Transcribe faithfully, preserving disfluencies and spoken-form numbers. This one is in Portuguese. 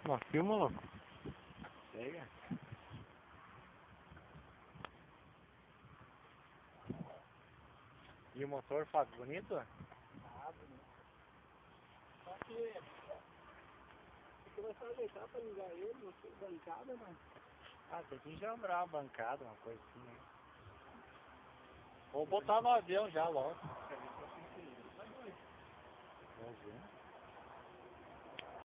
Não, filma, louco. Pega. E o motor, Fábio, bonito? Ah, bonito. Só que... Se começar a ajeitar pra ligar ele, não sei, bancada, não. Ah, tem que enjambrar a bancada, uma coisa assim, né? Vou botar no avião já logo. Vamos ver.